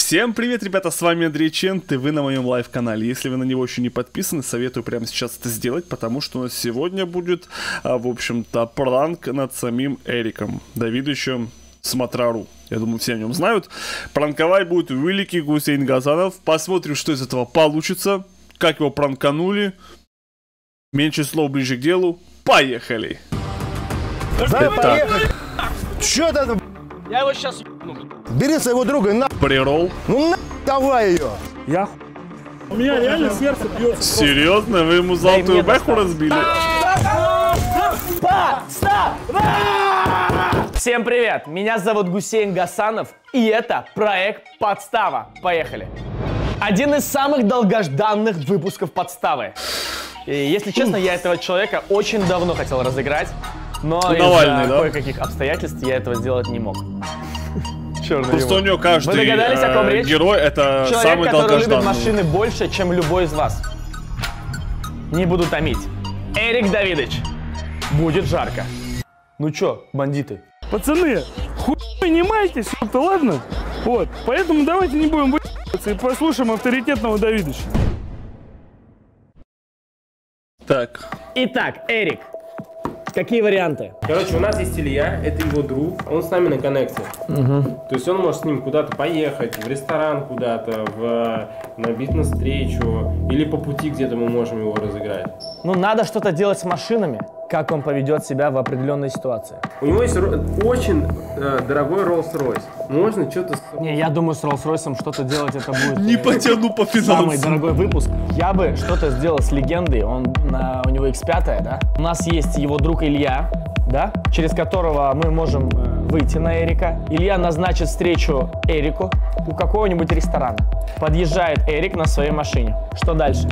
Всем привет, ребята, с вами Андрей Чент, и вы на моем лайв-канале. Если вы на него еще не подписаны, советую прямо сейчас это сделать, потому что у нас сегодня будет, в общем-то, пранк над самим Эриком Давидовичем Смотрару. Я думаю, все о нем знают. Пранковать будет великий Гусейн Гасанов. Посмотрим, что из этого получится, как его пранканули. Меньше слов, ближе к делу. Поехали! Да, поехали! Чё ты? Я его сейчас... Бери своего друга, на... Прирол. Ну на... давай ее! Я... У меня реально сердце бьется. Серьезно? Вы ему золотую бэху разбили? Всем привет! Меня зовут Гусейн Гасанов, и это проект «Подстава». Поехали! Один из самых долгожданных выпусков «Подставы». И, если честно, я этого человека очень давно хотел разыграть, но из-за кое-каких обстоятельств я этого сделать не мог. Черный Просто у него каждый герой это человек, самый который долгожданный. любит машины больше, чем любой из вас. Не буду томить. Эрик Давидович. Будет жарко. Ну чё, бандиты? Пацаны, хуй не майтесь, ёпта, ладно? Вот, поэтому давайте не будем выебаться и послушаем авторитетного Давидовича. Так. Итак, Эрик, какие варианты? Короче, у нас есть Илья, это его друг, он с нами на коннекте. То есть он может с ним куда-то поехать, в ресторан куда-то, на бизнес-встречу, или по пути где-то мы можем его разыграть. Ну, надо что-то делать с машинами, как он поведет себя в определенной ситуации. У него есть очень дорогой Rolls-Royce. Можно что-то... Не, я думаю, с Rolls-Royce что-то делать это будет... Не потяну по Самый финансам. дорогой выпуск. Я бы что-то сделал с легендой. У него X5, да? У нас есть его друг Илья, да? Через которого мы можем выйти на Эрика. Илья назначит встречу Эрику у какого-нибудь ресторана. Подъезжает Эрик на своей машине. Что дальше?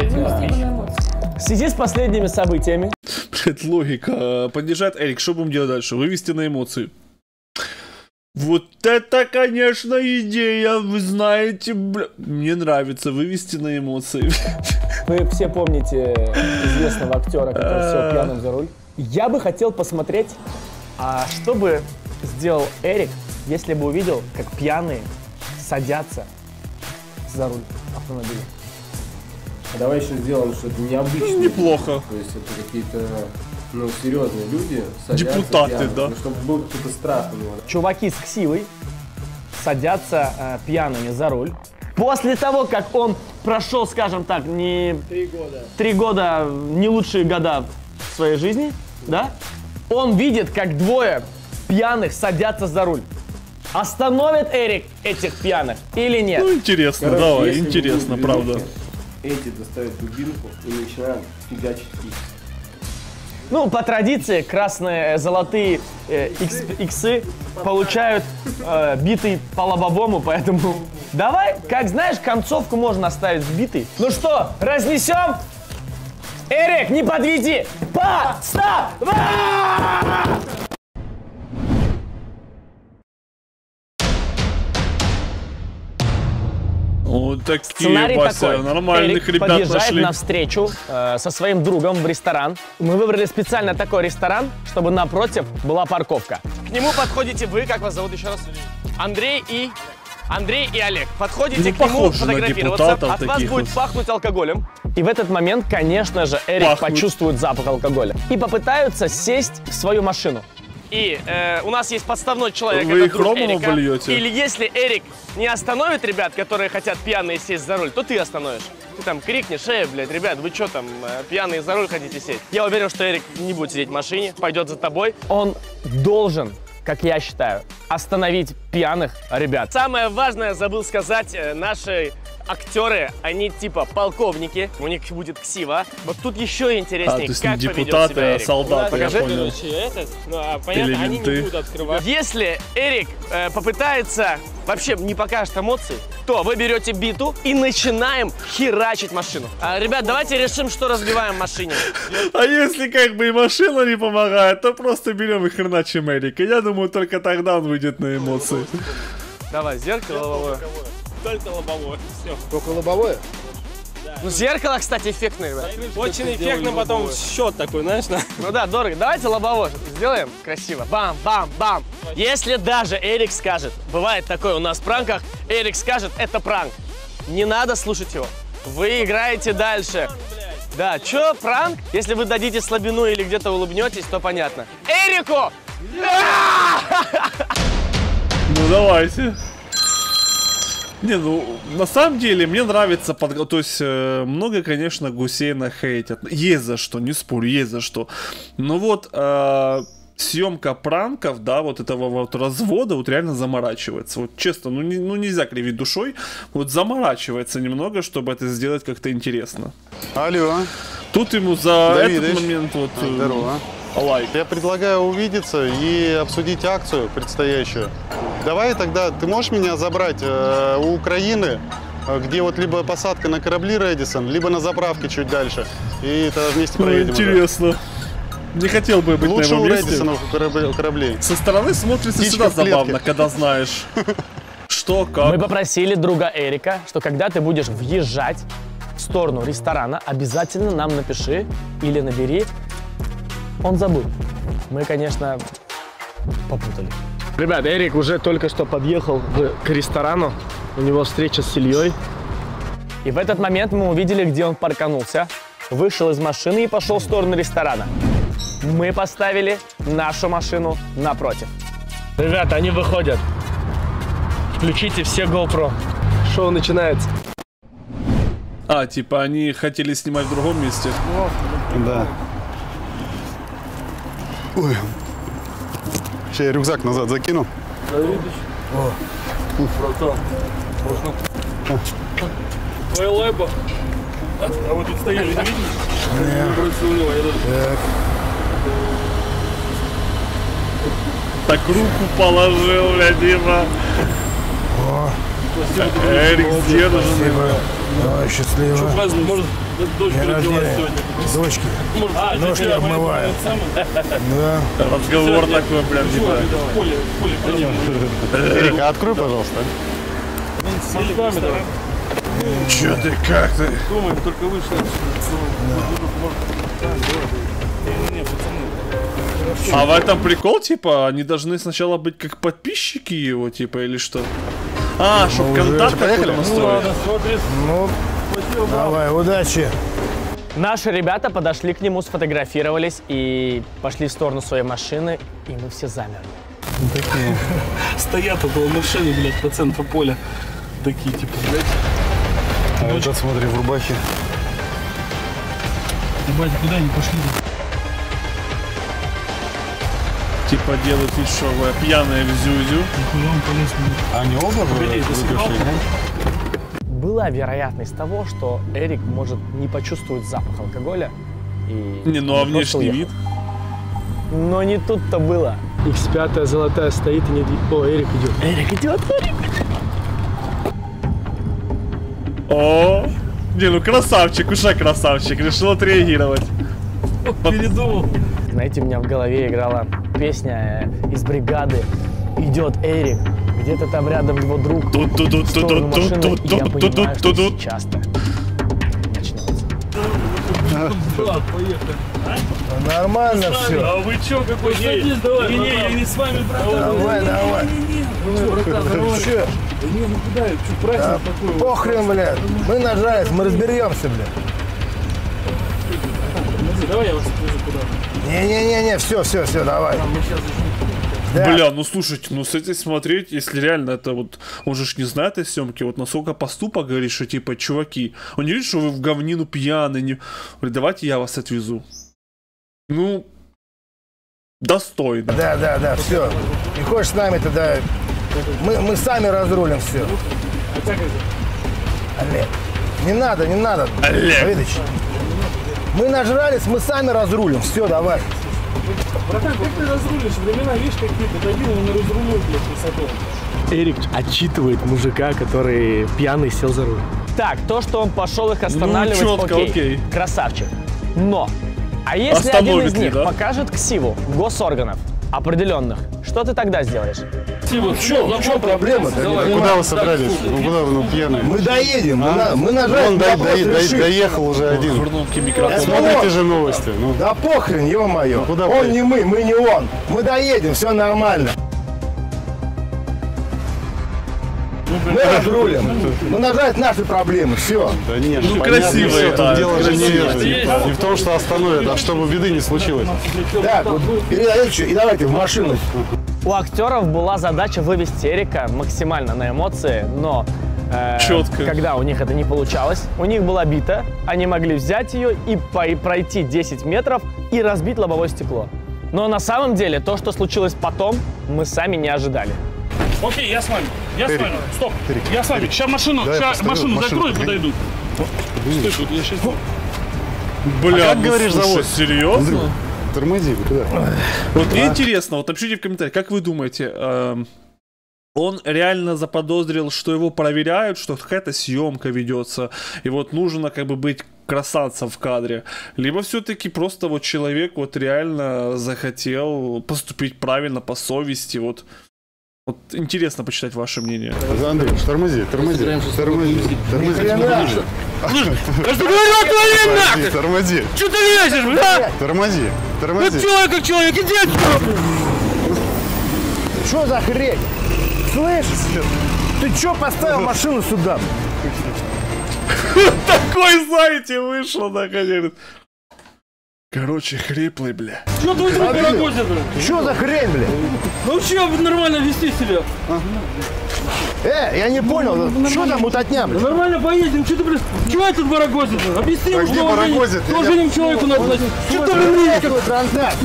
В связи с последними событиями. Блядь, логика. Поддержать Эрик, что будем делать дальше? Вывести на эмоции. Вот это, конечно, идея, вы знаете, бля... Мне нравится вывести на эмоции. Вы все помните известного актера, который сел пьяным за руль. Я бы хотел посмотреть, что бы сделал Эрик, если бы увидел, как пьяные садятся за руль автомобиля. Давай еще сделаем что-то необычное. Неплохо. То есть это какие-то, серьезные люди. Депутаты, пьяные, да. Чтобы был какой-то страх у него. Чуваки с ксивой садятся пьяными за руль. После того, как он прошел, скажем так, 3 года, не лучшие года в своей жизни, да? Он видит, как двое пьяных садятся за руль. Остановит Эрик этих пьяных или нет? Ну, интересно, Короче, давай, если интересно, не правда. будут эти достают дубинку и начинают фигачить их. Ну, по традиции, красные, золотые иксы получают битый по лобовому, поэтому давай, как знаешь, концовку можно оставить сбитой. Ну что, разнесем? Эрик, не подведи! Подстава! Вот такие, Сценарий Вася, такой. нормальных Эрик ребят подъезжает нашли. на встречу со своим другом в ресторан. Мы выбрали специально такой ресторан, чтобы напротив была парковка. К нему подходите вы, как вас зовут еще раз? Андрей и Олег. Подходите к нему похоже на фотографироваться. депутатов От вас таких будет вот. пахнуть алкоголем. И в этот момент, конечно же, Эрик почувствует запах алкоголя. И попытаются сесть в свою машину. И у нас есть подставной человек, Вы это их друг ромом Эрика. обольете? Или если Эрик не остановит ребят, которые хотят пьяные сесть за руль, то ты остановишь. Ты там крикнешь: блядь, ребят, вы что там, пьяные за руль хотите сесть? Я уверен, что Эрик не будет сидеть в машине, пойдет за тобой. Он должен, как я считаю, остановить пьяных ребят. Самое важное забыл сказать, наши актеры, они типа полковники, у них будет ксива. Вот тут еще интереснее, то есть как не поведет депутаты, себя Эрик. а солдаты, Покажи. я понял. Понятно, они не Элементы. будут открывать. Если Эрик попытается, вообще не покажет эмоций, то вы берете биту и начинаем херачить машину. Ребят, давайте решим, что разбиваем в машине. А если как бы и машина не помогает, то просто берем и хреначим Эрика. Я думаю, только тогда он выйдет на эмоции. Давай, зеркало лобовое. Только лобовое. Все. Только лобовое? Ну, зеркало, кстати, эффектное, ребят. Очень эффектно потом счет такой, знаешь, да? Ну да, дорого. Давайте лобовое сделаем красиво. Бам-бам-бам. Если даже Эрик скажет, бывает такое у нас в пранках, Эрик скажет, это пранк. Не надо слушать его. Вы играете дальше. Да, чё, пранк? Если вы дадите слабину или где-то улыбнетесь, то понятно. Эрику! Ну давайте. Не, ну на самом деле мне нравится, то есть много, конечно, Гусейна хейтят. Есть за что, не спорю, есть за что. Но вот съемка пранков, да, вот этого вот развода, вот реально заморачивается. Вот честно, ну нельзя кривить душой, вот заморачивается немного, чтобы это сделать как-то интересно. Алло. Тут ему за Давидыч. этот момент вот... Здорово. Лайк. Я предлагаю увидеться и обсудить акцию предстоящую. Давай тогда, ты можешь меня забрать у Украины, где вот либо посадка на корабли Рэдисон, либо на заправке чуть дальше. И тогда вместе проедем. Интересно. Не хотел бы быть Лучше на его у месте. Рэдисона кораблей. Со стороны смотрится Птичка всегда в клетке. забавно, когда знаешь, что, как. Мы попросили друга Эрика, что когда ты будешь въезжать в сторону ресторана, обязательно нам напиши или набери. Он забыл. Мы, конечно, попутали. Ребят, Эрик уже только что подъехал к ресторану. У него встреча с Ильей. И в этот момент мы увидели, где он парканулся. Вышел из машины и пошел в сторону ресторана. Мы поставили нашу машину напротив. Ребята, они выходят. Включите все GoPro. Шоу начинается. А, типа они хотели снимать в другом месте. Да. Ой. Сейчас я рюкзак назад закину. Братан, можно? Твоя лайба. А вы тут стояли, не видели? Бросил у него, я даже... Так руку положил, бля, Дима. Эрик сдержанный. Давай, счастливо. Что праздник, может, дочка День родилась рождения. сегодня? Дочки, Может, ножки тебя обмываю. Да. Разговор такой, прям, типа. в поле пойдем. Эрик, а открой, пожалуйста. С мечтами давай. Чё ты, как ты? Думаем, только вышли. Не, пацаны. А в этом прикол, типа, они должны сначала быть как подписчики его, типа, или что? А, чтоб контакт какой-то настроить. Смотри. Ну, давай, удачи. Наши ребята подошли к нему, сфотографировались и пошли в сторону своей машины, и мы все замерли. Стоят около машины, блядь, по центру поля. Такие, типа, блядь. А этот, смотри, в рубахе. Ебать, куда они пошли? Типа делают вид, что вы пьяные в зюзю. Куда он полез? Они оба выпившие, Была вероятность того, что Эрик может не почувствовать запах алкоголя. И Не, ну а просто внешний уехал. вид? Но не тут-то было. X5 золотая стоит и не... О, Эрик идет. Эрик идет, Эрик. О, не, ну красавчик, уже красавчик, решил отреагировать. Передумал. Знаете, у меня в голове играла песня из «Бригады». Идет Эрик, где-то там рядом его друг в сторону машины, и я понимаю, что сейчас-то начнется. Да, поехали. Нормально все. А вы чё, какой? Садись, давай, не, я не с вами, братан. Давай, давай. Братан, Че? не, ну куда, что, праздник такой? Похрен, блядь. Мы нажались, мы разберемся, блядь. Давай я вас отвезу куда-то. Не-не-не, все, давай. Мы сейчас Да. Бля, ну слушайте, ну с этим смотреть, если реально это вот, он же ж не знает этой съемки, вот насколько поступок говорит, что типа, чуваки, он не видит, что вы в говнину пьяны, не... Говорит, давайте я вас отвезу. Ну, достойно. Да, все. Не хочешь с нами тогда... Мы сами разрулим все. Олег, не надо. Олег. Давидыч, мы нажрались, мы сами разрулим. Все, давай. Братан, как ты разрулишь? Времена, видишь, какие-то добил, он разрулил, блядь, высоту. Эрик отчитывает мужика, который пьяный сел за руль. Так, то, что он пошел их останавливать, Ну, чётко, окей. красавчик. Но, а если Остановит один из ли, них да? покажет ксиву госорганов, определенных, что ты тогда сделаешь? В чем проблема? Куда вы собрались? Ну, куда вы, пьяные? Мы доедем, мы Он нажали, доехал уже один. Смотрите же новости. Ну. Да похрен, ё-моё. Куда Он не мы не он. Мы доедем, все нормально. Мы разрулим. Ну, нажать наши проблемы, все. Да нет, Ну, понятно, красиво всё, это, тут дело же красиво. не в том, что остановят, а чтобы беды не случилось. Так, вот, передайте и давайте в машину. У актеров была задача вывести Эрика максимально на эмоции, но Чётко. когда у них это не получалось, у них была бита, они могли взять ее и пройти 10 метров и разбить лобовое стекло. Но на самом деле то, что случилось потом, мы сами не ожидали. Окей, я с вами. Я с вами. Стоп. Я с вами. Сейчас машину, машину закрою и подойду. Стой тут, я сейчас... Бля, как говоришь, слушай, зовут? серьезно? Тормози, куда? Вот мне интересно, вот напишите в комментариях, как вы думаете, он реально заподозрил, что его проверяют, что какая-то съемка ведется, и вот нужно как бы быть красавцем в кадре, либо все-таки просто вот человек вот реально захотел поступить правильно по совести, вот интересно почитать ваше мнение. Андрей, тормози. Тормози. Что ты лезешь, бля? Тормози. Человек как человек, иди отсюда! Что за хрень? Слышишь? Ты что поставил машину сюда? Такой, знаете, вышел наконец. Короче, хриплый, бля. Что твой друг барагозит, бля? Что за хрень, бля? Вообще нормально вести себя. Я не понял, что там мутатня, бля? Нормально поедем, что ты, блядь, чего этот барагозит? Объясни ему, что барагозит? положением человеку надо дать. Что ты, блядь, Какой транзакт?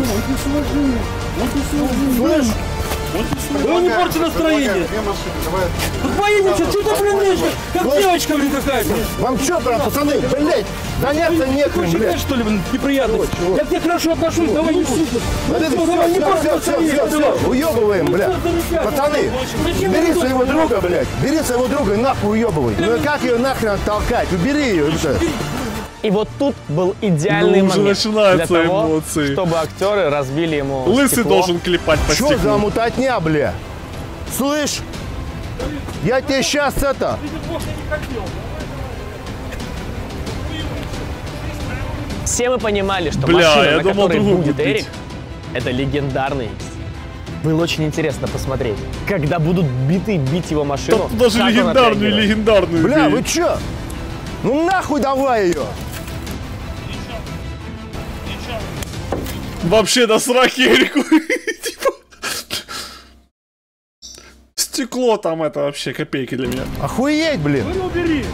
слышь? Он не порти настроение. Вот поедем, что ты, блин, лезешь, как девочка, блин, какая-то. Вам что, прям, пацаны, блядь, заняться нехрен, Считаешь, блядь. что ли, блин, неприятно? Я к тебе хорошо отношусь, давай не сука. Давай не порти настроение. Все, уебываем, блядь. Пацаны, бери своего друга, блядь, бери своего друга и нахуй уебывай. Ну как ее нахрен оттолкать? Убери ее, блядь. И вот тут был идеальный Ну, уже момент для начинаются того, эмоции. чтобы актеры разбили ему Лысый стекло. должен клепать по Что стеклу. за мутатня, бля? Слышь, я тебе сейчас это... Все мы понимали, что Бля, машина, я на думал, которой другую будет купить. Эрик, это легендарный. Было очень интересно посмотреть, когда будут биты бить его машину. Тут даже как он отреагирует. Бля, легендарную бей. вы чё? Ну нахуй давай ее! Вообще до сраки Эрику. Типа, стекло там это вообще копейки для меня. Охуеть, блин! Убери.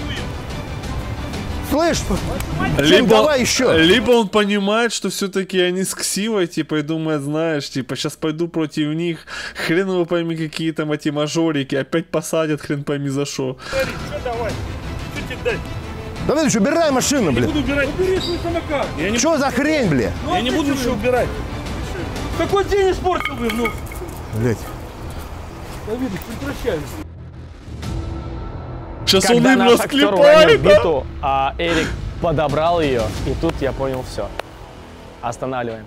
Слышь, давай еще. Либо он понимает, что все-таки они с ксивой, типа, и думает, знаешь, типа, сейчас пойду против них, хрен его пойми, какие там эти мажорики, опять посадят, хрен пойми за что. Что давай? Что тебе дать? Давай, убирай машину, блин. Буду убирать. Убери свой самокат. Что за хрень, блин? Я не буду ничего убирать. Какой день испортил, блин, ну. Блять. Давид, прекращай. Сейчас он Когда им наш актер уронил расклепает, да? биту, а Эрик подобрал ее, и тут я понял все. Останавливаем.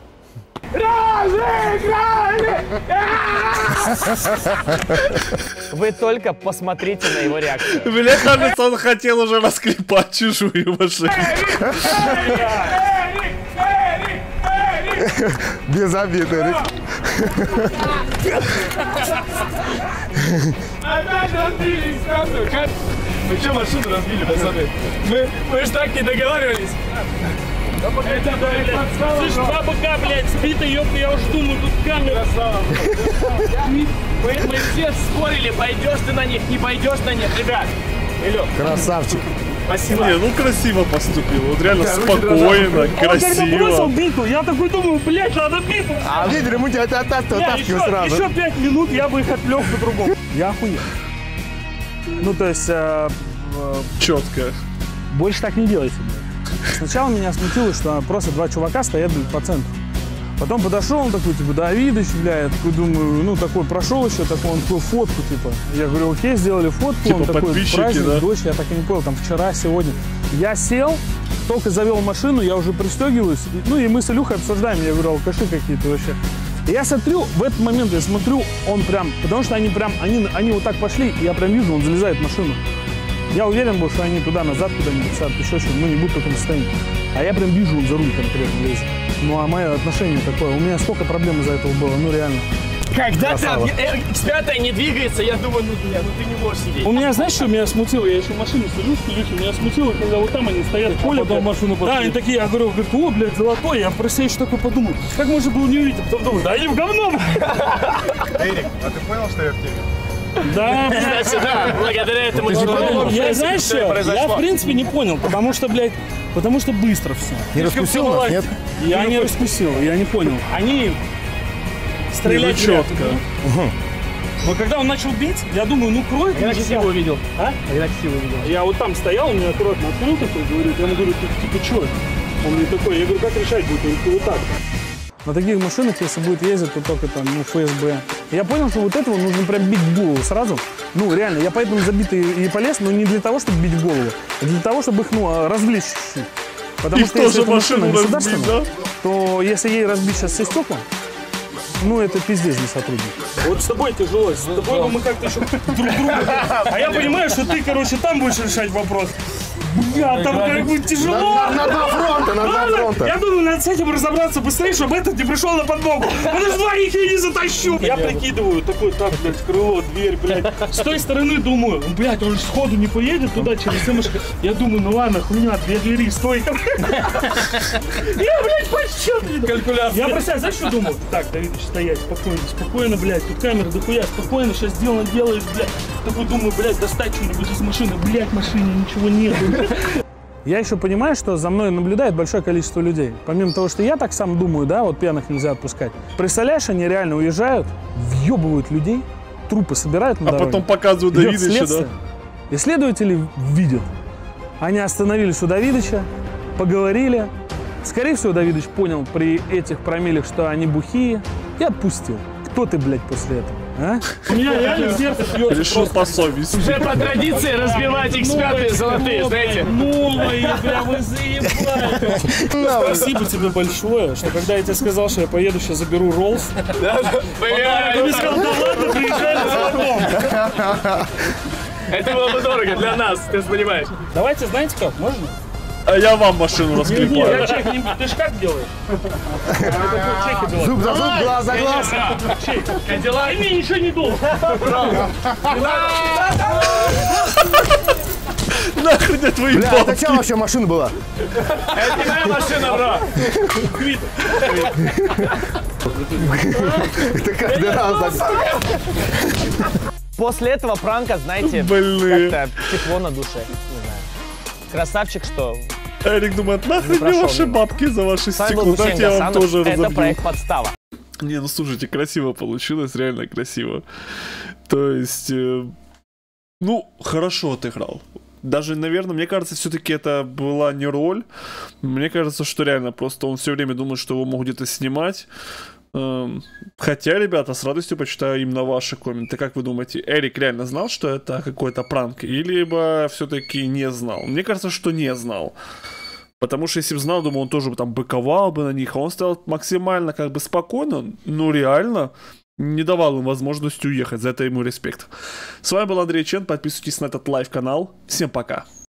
Вы только посмотрите на его реакцию. Мне кажется, он хотел уже расклепать чужую машину. Без обид, Эрик. Мы что машину разбили, пацаны? Мы ж так не договаривались. Слышь, бабука, блядь, сбита, ёпта, я уж думаю, тут камера. Мы все спорили, пойдешь ты на них, не пойдешь на них, ребят. Красавчик. Спасибо. Не, ну красиво поступил, вот реально спокойно, Когда бросил красиво. биту, я такой думаю, блядь, надо биту. А видели, мы тебя оттаскиваем сразу. Еще 5 минут, я бы их отвлек по-другому. Я охуел. Ну, то есть, Четко. больше так не делайте. Сначала меня смутило, что просто два чувака стоят по центру. Потом подошел, он такой, типа, Давидыч, бля, я такой думаю, ну, такой прошел еще, такой, он такой, фотку, типа. Я говорю, окей, сделали фотку, Типа он такой, подписчики, праздник, да? дочь, я так и не понял, там, вчера, сегодня. Я сел, только завел машину, я уже пристегиваюсь, ну, и мы с Илюхой обсуждаем, я говорю, алкаши какие-то вообще. И Я смотрю, в этот момент я смотрю, он прям, потому что они вот так пошли, и я прям вижу, он залезает в машину. Я уверен был, что они туда-назад куда-нибудь сядут, еще что-нибудь, ну не будут в таком состоянии. А я прям вижу, он за руль конкретно лезет. Ну а мое отношение такое, у меня столько проблем из-за этого было, ну реально. Когда там X5 не двигается, я думаю, ну бля, ну ты не можешь сидеть. У меня, знаешь, что меня смутило? Я еще в машине сижу с Илюхой, меня смутило, когда вот там они стоят в поле, потом машину пошли. Да, они такие, я говорю, о, блядь, золотой, я про себя еще такой подумал, как можно было не увидеть, а потом думаю, да они в говно. Эрик, а ты понял, что я в теме? Да, Кстати, да, благодаря этому человеку. я, знаешь что, я в принципе не понял, потому что, блядь, потому что быстро все. Не раскусил нас, нет? Я не раскусил, я не понял. Они стреляли четко. Но когда он начал бить, я думаю, ну крой. Я красиво увидел. А? Я красиво увидел. Я вот там стоял, он меня аккуратно открыл такой, говорит, я ему говорю, ты типа что? Он мне такой, я говорю, как решать будет? Он говорит, вот так. На таких машинах, если будет ездить, то только там, ну, ФСБ. Я понял, что вот этого нужно прям бить в голову сразу. Ну, реально, я поэтому забитый и полез, но не для того, чтобы бить в голову, а для того, чтобы их, ну, развлечь чуть-чуть. Потому что если эта машина государственная, то если ей разбить сейчас все стекла, ну, это пиздец для сотрудника. Вот с тобой тяжело, с тобой мы как-то еще друг друга. А я понимаю, что ты, короче, там будешь решать вопрос. Бля, там как бы тяжело. На два фронта. Я думаю, надо с этим разобраться быстрее, чтобы этот не пришел на подмогу. Потому что двоих я не затащу. Я прикидываю, такой, так, блядь, крыло, дверь, блядь. С той стороны думаю, блядь, он же сходу не поедет туда через все машины. Я думаю, ну ладно, хуйня, две двери, стойка. Я, блядь, подсчет. Калькулятор. Я про себя, знаешь, что думаю? Так, Давидыч, стоять, спокойно, блядь, тут камера дохуя, спокойно, сейчас делаешь, блядь. Такой думаю, блядь, достать что-нибудь из машины, блядь, в машине ничего нету. Я еще понимаю, что за мной наблюдает большое количество людей. Помимо того, что я так сам думаю, да, вот пьяных нельзя отпускать. Представляешь, они реально уезжают, въебывают людей, трупы собирают на дороге. А потом показывают Давидыча, да? И следователи видят. Они остановились у Давидыча, поговорили. Скорее всего, Давидыч понял при этих промиллях, что они бухие, и отпустил. Кто ты, блядь, после этого? А? У меня реально сердце бьется. Решил по совести. Уже по традиции разбивать X5 золотые, знаете. Новые, прям вы заебали. Спасибо тебе большое, что когда я тебе сказал, что я поеду, сейчас заберу Роллс. Ты мне сказал, да ладно, приезжай на золотом. Это было бы дорого для нас, ты же понимаешь. Давайте, знаете как, можно? А я вам машину расклепаю. Я чек не буду. Ты ж как делаешь? Зуб за зуб, глаз за глаз. Ты мне ничего не должен. Нахрен я твои Бля, это бабки. чья вообще машина была? Это не моя машина, бро. Это каждый раз. После этого пранка, знаете, Блин. как-то тепло на душе. Не знаю. Красавчик, что... Эрик думает, нахрен мне прошел ваши мимо. бабки за ваши С вами был стекло, Гусейн дайте я вам Гасанов. тоже Это разобью. проект «Подстава». Не, ну слушайте, красиво получилось, реально красиво. То есть, ну, хорошо отыграл. Даже, наверное, мне кажется, все-таки это была не роль. Мне кажется, что реально просто он все время думает, что его могут где-то снимать. Хотя, ребята, с радостью почитаю именно ваши комменты. Как вы думаете, Эрик реально знал, что это какой-то пранк? Или все-таки не знал? Мне кажется, что не знал. Потому что если бы знал, думаю, он тоже бы там быковал бы на них. А он стоял максимально как бы спокойно, но реально не давал им возможности уехать. За это ему респект. С вами был Андрей Чен. Подписывайтесь на этот лайв-канал. Всем пока.